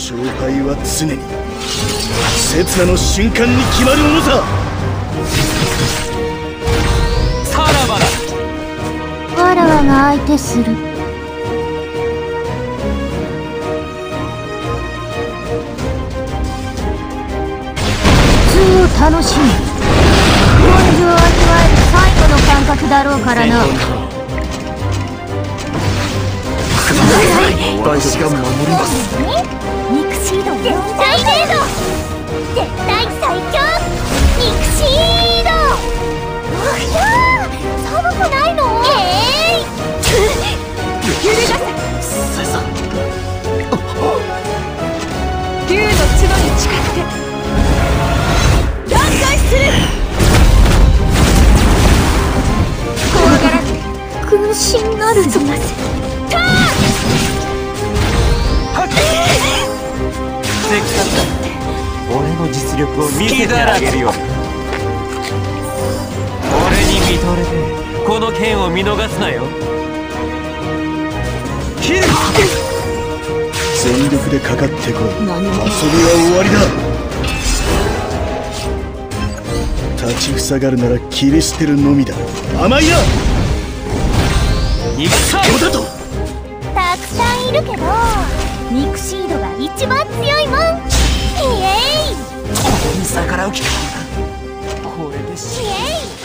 勝敗は常に刹那の瞬間に決まるものさ。 さらばだ。 わらわが相手する。普通を楽しむ。根性を味わえる最後の感覚だろうからな。 私が守ります。 肉シード絶対零度、絶対最強肉シード。あひゃー、寒くないの？揺るがせ。 ささ竜の角に誓って断開する。怖がらず軍神なるぞ。ターン。 せっかくだって俺の実力を見せてあげるよ。俺に見とれてこの剣を見逃すなよ。切る。 全力でかかってこい。遊びは終わりだ。立ちふさがるなら切り捨てるのみだ。甘いな。 肉さどうだと。 たくさんいるけど肉シードが一番強いもん。イエイ逆らう気か。これでイエイ。